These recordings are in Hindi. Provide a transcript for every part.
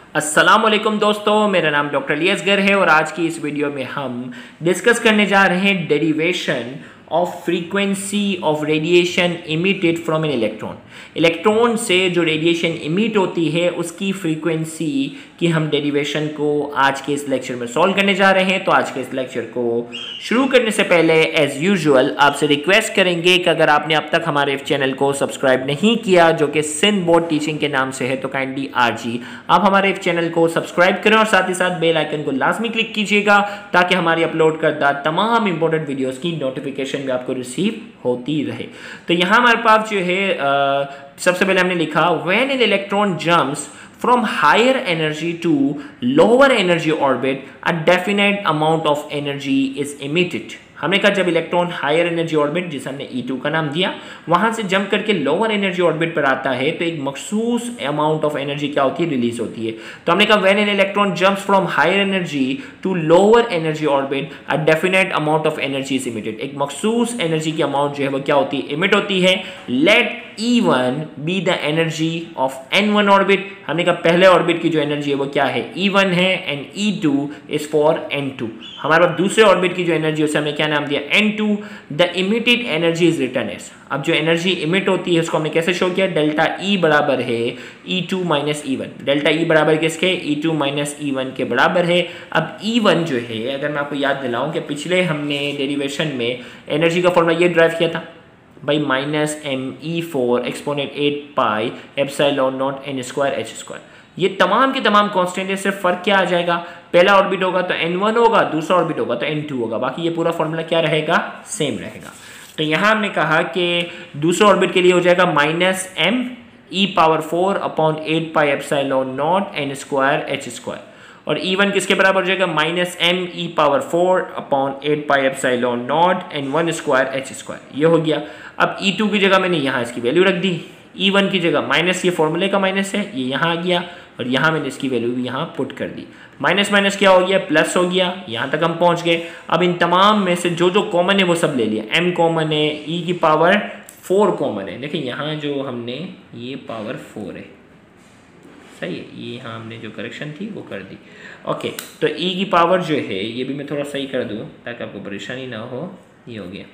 अस्सलाम वालेकुम दोस्तों, मेरा नाम डॉक्टर लियसगर है और आज की इस वीडियो में हम डिस्कस करने जा रहे हैं derivation of frequency of radiation emitted from an electron. Electron से जो रेडिएशन इमिट होती है उसकी फ्रीक्वेंसी की हम डेरिवेशन को आज के इस लेक्चर में सॉल्व करने जा रहे हैं। तो आज के इस लेक्चर को शुरू करने से पहले एज यूजुअल आपसे रिक्वेस्ट करेंगे कि अगर आपने अब तक हमारे चैनल को सब्सक्राइब नहीं किया जो कि सिंध बोर्ड टीचिंग के नाम से है तो काइंडली आरजी आप हमारे चैनल को सब्सक्राइब करें और साथ ही साथ बेल आइकन को लाजमी क्लिक कीजिएगा ताकि हमारी अपलोड करदा तमाम इंपॉर्टेंट वीडियोस की नोटिफिकेशन भी आपको रिसीव होती रहे। तो यहाँ हमारे पास जो है सबसे पहले हमने लिखा when an electron jumps from higher energy to lower energy orbit a definite amount of energy is emitted। हमने कहा जब इलेक्ट्रॉन हायर एनर्जी ऑर्बिट जिसे हमने E2 का नाम दिया वहां से जंप करके लोअर एनर्जी ऑर्बिट पर आता है तो एक मखसूस अमाउंट ऑफ एनर्जी क्या होती है, रिलीज होती है। तो हमने कहा when an electron jumps from higher energy to lower energy orbit a definite amount of energy is emitted. एक मखसूस एनर्जी की अमाउंट जो है वो क्या होती है, इमिट होती है। Let E1 be the energy of N1 orbit. हमने कहा पहले ऑर्बिट की जो एनर्जी है वो क्या है, E1 है, and E2 is for N2। हमारे पास दूसरे ऑर्बिट की जो एनर्जी उसे हमने क्या नाम दिया, N2। The emitted energy is written as. अब जो एनर्जी इमिट होती है उसको हमने कैसे शो किया, डेल्टा E बराबर है E2 minus E1। Delta E बराबर किसके, E2 माइनस E1 के बराबर है। अब E1 जो है अगर मैं आपको याद दिलाऊं कि पिछले हमने डेरिवेशन में एनर्जी का फॉर्मूला ये ड्राइव किया था भाई -me4 exponent 8 pi epsilon nought n square h square. ये तमाम के तमाम कांस्टेंट है, सिर्फ फर्क क्या आ जाएगा, पहला ऑर्बिट होगा तो N1 होगा, दूसरा ऑर्बिट होगा तो N2 होगा, बाकी ये पूरा फॉर्मूला क्या रहेगा, सेम रहेगा। तो यहाँ हमने कहा कि दूसरे ऑर्बिट के लिए हो जाएगा -me⁴ upon 8 pi epsilon nought n square h square, और E1 किसके बराबर हो जाएगा, -me⁴ upon 8 pi epsilon nought n1 square h square. ये हो गया। अब E2 की जगह मैंने यहाँ इसकी वैल्यू रख दी, E1 की जगह माइनस, ये फॉर्मूले का माइनस है, ये यहाँ आ गया और यहाँ मैंने इसकी वैल्यू भी यहाँ पुट कर दी। माइनस माइनस क्या हो गया, प्लस हो गया। यहाँ तक हम पहुँच गए। अब इन तमाम में से जो जो कॉमन है वो सब ले लिया। m कॉमन है, e⁴ कॉमन है। देखिए यहाँ जो हमने ये पावर 4 है, सही है, ये यहाँ हमने जो करेक्शन थी वो कर दी। ओके, तो e की पावर जो है ये भी मैं थोड़ा सही कर दूँ ताकि आपको परेशानी ना हो। ये हो गया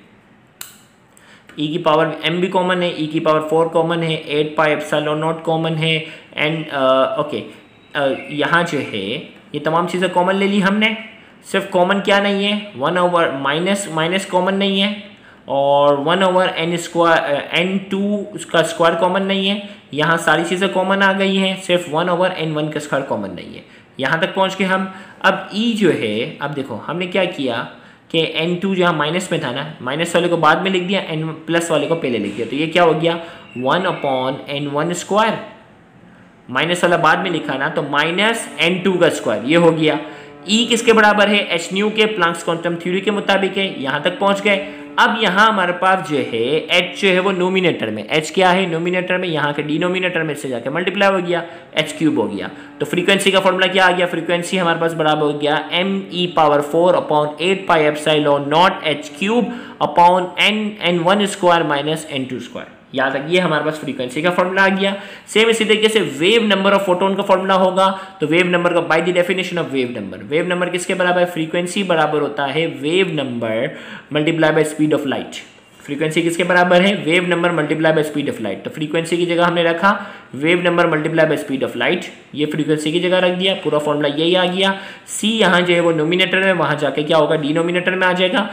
e की पावर m भी कॉमन है, e की पावर 4 कॉमन है, 8 पाई एप्सिलॉन नॉट कॉमन है, एंड ओके यहाँ जो है ये तमाम चीज़ें कॉमन ले ली हमने। सिर्फ कॉमन क्या नहीं है, 1 ओवर माइनस कॉमन नहीं है, और 1 ओवर n स्क्वायर N2 उसका स्क्वायर कॉमन नहीं है। यहाँ सारी चीज़ें कॉमन आ गई हैं, सिर्फ 1 ओवर N1 का स्क्वायर कॉमन नहीं है। यहाँ तक पहुँच गए हम। अब E जो है, अब देखो हमने क्या किया कि N2 जहाँ माइनस में था ना, माइनस वाले को बाद में लिख दिया, N प्लस वाले को पहले लिख दिया। तो ये क्या हो गया, 1 अपॉन N1 स्क्वायर, माइनस वाला बाद में लिखा ना तो माइनस N2 का स्क्वायर, ये हो गया। E किसके बराबर है, h न्यू के, प्लैंक्स क्वांटम थ्योरी के मुताबिक है। यहाँ तक पहुँच गए। अब यहाँ हमारे पास जो है h जो है वो नोमिनेटर में, h क्या है नोमिनेटर में, यहाँ के डिनोमिनेटर में से जाके मल्टीप्लाई हो गया, h³ हो गया। तो फ्रीक्वेंसी का फॉर्मूला क्या आ गया, फ्रीक्वेंसी हमारे पास बराबर हो गया me⁴ upon 8 pi epsilon nought h³ upon n1 square minus n2 square. याद तक ये हमारे पास फ्रीक्वेंसी का फॉर्मूला आ गया। सेम इसी तरीके से वेव नंबर ऑफ फोटोन का फॉर्मूला होगा। तो वेव नंबर का by the definition of wave number किसके बराबर है, फ्रीक्वेंसी बराबर होता है wave number multiply by speed of light. Frequency किसके बराबर है, wave number multiply by speed of light. तो फ्रीक्वेंसी की जगह हमने रखा wave number multiply by speed of light, ये फ्रीक्वेंसी की जगह रख दिया, पूरा फॉर्मूला यही आ गया। सी यहाँ जो है वो नोमिनेटर में, वहाँ जाके क्या होगा, डिनोमिनेटर में आ जाएगा,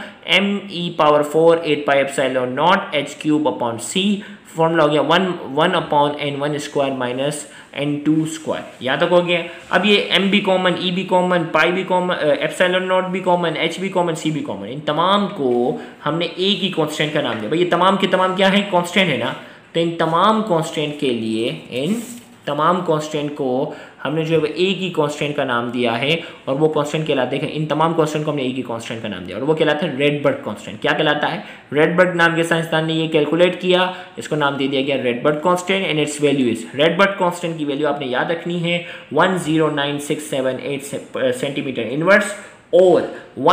me⁴ 8 pi epsilon nought h³ upon c। Formula हो गया 1 upon N1 square minus N2 square. यहाँ तक हो गया। अब ये m भी कॉमन, e भी कॉमन, पाई भी कॉमन, एप्सिलॉन नॉट भी कॉमन, h भी कॉमन, c भी कॉमन, इन तमाम को हमने एक ही कांस्टेंट का नाम दिया। भाई ये तमाम के तमाम क्या है, कांस्टेंट है ना। तो इन तमाम कांस्टेंट के लिए, इन तमाम कांस्टेंट को हमने जो है एक ही कांस्टेंट का नाम दिया है, और वो कांस्टेंट कहलाते हैं, इन तमाम कांस्टेंट को हमने एक ही कांस्टेंट का नाम दिया और वो कहलाता है रेडबर्ग कांस्टेंट। क्या कहलाता है, रेडबर्ग नाम के साइंसदान ने ये कैलकुलेट किया, इसको नाम दे दिया गया Rydberg constant, and its value is, Rydberg constant की वैल्यू आपने याद रखनी है 10967 सेंटीमीटर इनवर्स और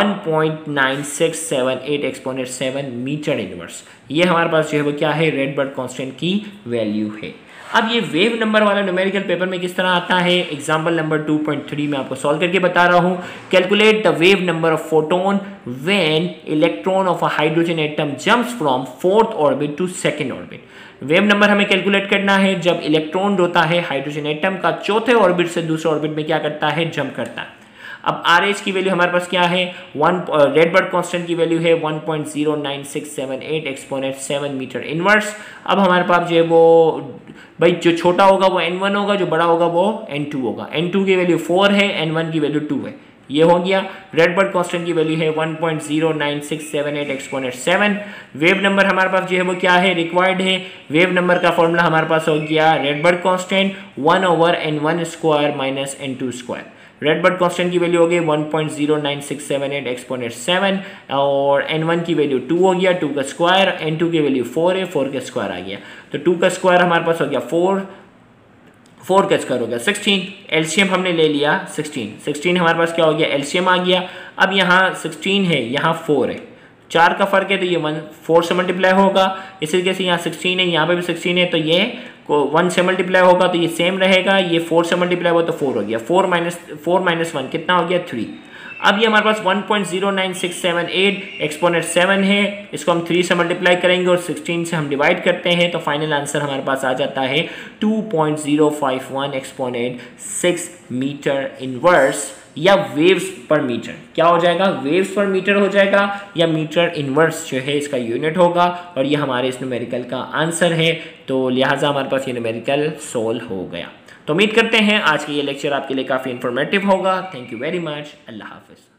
1.9678 एक्सपोनेंट 7 मीटर इनवर्स। ये हमारे पास जो है वो क्या है, रेडबर्ग कांस्टेंट की वैल्यू है। अब ये वेव नंबर वाला न्यूमेरिकल पेपर में किस तरह आता है, एग्जांपल नंबर 2.3 में आपको सॉल्व करके बता रहा हूं। Calculate the wave number of photon when electron of a hydrogen atom jumps from fourth orbit to second orbit. Wave number हमें कैलकुलेट करना है जब इलेक्ट्रॉन होता है हाइड्रोजन एटम का चौथे ऑर्बिट से दूसरे ऑर्बिट में क्या करता है, जंप करता है। अब आर एच की वैल्यू हमारे पास क्या है, रेडबर्ग कांस्टेंट की वैल्यू है 1.09678 एक्सपोनेंट 7 मीटर इनवर्स। अब हमारे पास जो है वो भाई जो छोटा होगा वो n1 होगा, जो बड़ा होगा वो n2 होगा। n2 की वैल्यू 4 है, n1 की वैल्यू 2 है। ये हो गया। रेडबर्ग कांस्टेंट की वैल्यू है 1.09678 एक्सपोनेंट 7। वेव नंबर हमारे पास जो है वो क्या है, रिक्वायर्ड है। वेव नंबर का फॉर्मूला हमारे पास हो गया Rydberg constant 1/n1 square minus n2 square. Rydberg constant की वैल्यू हो गई 1.09678 एक्सपोनेंट 7 और n1 की वैल्यू 2 हो गया, 2 का स्क्वायर, n2 की वैल्यू 4 है, 4 का स्क्वायर आ गया। तो 2 का स्क्वायर हमारे पास हो गया 4, 4 का स्क्वायर हो गया 16। एलसीएम हमने ले लिया 16 हमारे पास क्या हो गया, एलसीएम आ गया। अब यहाँ 16 है, यहाँ 4 है, 4 का फर्क है तो ये 4 से मल्टीप्लाई होगा। इसी तरीके से यहाँ 16 है, यहाँ पे भी 16 है तो ये 1 से मल्टीप्लाई होगा तो ये सेम रहेगा। ये 4 से मल्टीप्लाई हुआ तो 4 हो गया, 4 माइनस 1 कितना हो गया, 3। अब ये हमारे पास 1.09678 एक्सपोनेंट 7 है, इसको हम 3 से मल्टीप्लाई करेंगे और 16 से हम डिवाइड करते हैं तो फाइनल आंसर हमारे पास आ जाता है 2.051 एक्सपोनेंट 6 मीटर इनवर्स या वेव्स पर मीटर। क्या हो जाएगा, वेव्स पर मीटर हो जाएगा या मीटर इनवर्स जो है इसका यूनिट होगा। और ये हमारे इस न्यूमेरिकल का आंसर है, तो लिहाजा हमारे पास ये न्यूमेरिकल सोल्व हो गया। तो उम्मीद करते हैं आज की ये लेक्चर आपके लिए काफ़ी इंफॉर्मेटिव होगा। Thank you very much. अल्लाह हाफिज़।